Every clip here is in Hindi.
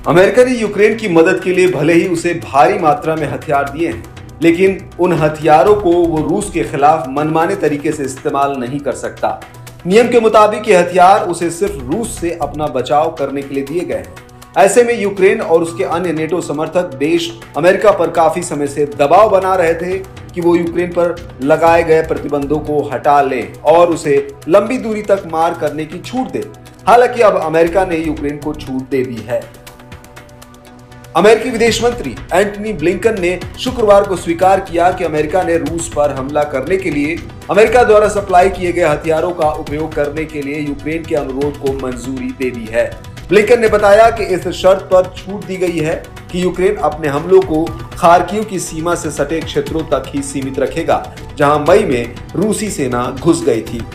अमेरिका ने यूक्रेन की मदद के लिए भले ही उसे भारी मात्रा में हथियार दिए हैं, लेकिन उन हथियारों को वो रूस के खिलाफ मनमाने तरीके से इस्तेमाल नहीं कर सकता। नियम के मुताबिक ये हथियार उसे सिर्फ रूस से अपना बचाव करने के लिए दिए गए हैं। ऐसे में यूक्रेन और उसके अन्य नेटो समर्थक देश अमेरिका पर काफी समय से दबाव बना रहे थे कि वो यूक्रेन पर लगाए गए प्रतिबंधों को हटा ले और उसे लंबी दूरी तक मार करने की छूट दे। हालांकि अब अमेरिका ने यूक्रेन को छूट दे दी है। अमेरिकी विदेश मंत्री एंटनी ब्लिंकन ने शुक्रवार को स्वीकार किया कि अमेरिका ने रूस पर हमला करने के लिए अमेरिका द्वारा सप्लाई किए गए हथियारों का उपयोग करने के लिए यूक्रेन के अनुरोध को मंजूरी दे दी है। ब्लिंकन ने बताया कि इस शर्त पर छूट दी गई है कि यूक्रेन अपने हमलों को खार्किव की सीमा से सटे क्षेत्रों तक ही सीमित रखेगा, जहां मई में रूसी सेना घुस गई थी।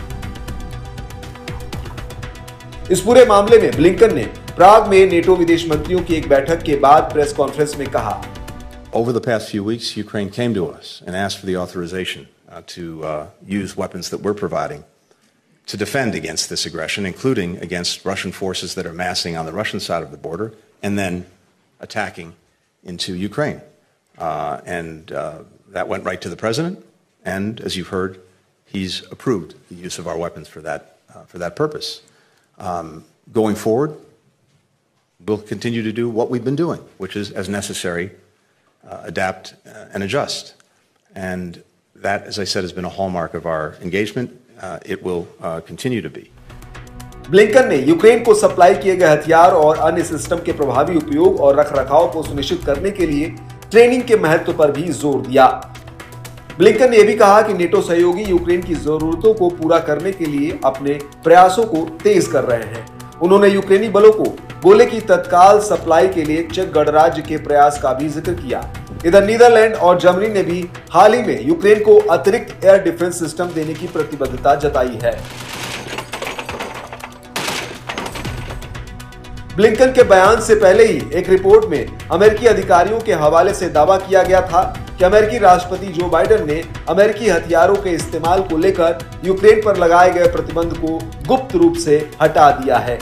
इस पूरे मामले में ब्लिंकन ने प्राग में नेटो विदेश मंत्रियों की एक बैठक के बाद प्रेस कॉन्फ्रेंस में कहा, Over the past few weeks, Ukraine came to us and asked for the authorization to use weapons that we're providing to defend against this aggression, including against Russian forces that are massing on the Russian side of the border and then attacking into Ukraine. That went right to the president, and as you've heard, he's approved the use of our weapons for that purpose. Going forward, we'll continue to do what we've been doing, which is, as necessary, adapt and adjust. And that, as I said, has been a hallmark of our engagement. It will continue to be. Blinken ने यूक्रेन को सप्लाई किए गए हथियार और अन्य सिस्टम के प्रभावी उपयोग और रखरखाव को सुनिश्चित करने के लिए ट्रेनिंग के महत्व पर भी जोर दिया। ब्लिंकन ने यह भी कहा कि नेटो सहयोगी यूक्रेन की जरूरतों को पूरा करने के लिए अपने प्रयासों को तेज कर रहे हैं। उन्होंने यूक्रेनी बलों को गोले की तत्काल सप्लाई के लिए चेक गणराज्य के प्रयास का भी जिक्र किया। इधर नीदरलैंड और जर्मनी ने भी हाल ही में यूक्रेन को अतिरिक्त एयर डिफेंस सिस्टम देने की प्रतिबद्धता जताई है। ब्लिंकन के बयान से पहले ही एक रिपोर्ट में अमेरिकी अधिकारियों के हवाले से दावा किया गया था कि अमेरिकी राष्ट्रपति जो बाइडेन ने अमेरिकी हथियारों के इस्तेमाल को लेकर यूक्रेन पर लगाए गए प्रतिबंध को गुप्त रूप से हटा दिया है।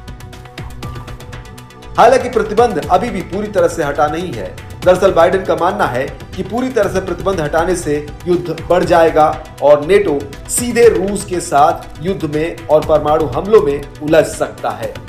हालांकि प्रतिबंध अभी भी पूरी तरह से हटा नहीं है। दरअसल बाइडेन का मानना है कि पूरी तरह से प्रतिबंध हटाने से युद्ध बढ़ जाएगा और नेटो सीधे रूस के साथ युद्ध में और परमाणु हमलों में उलझ सकता है।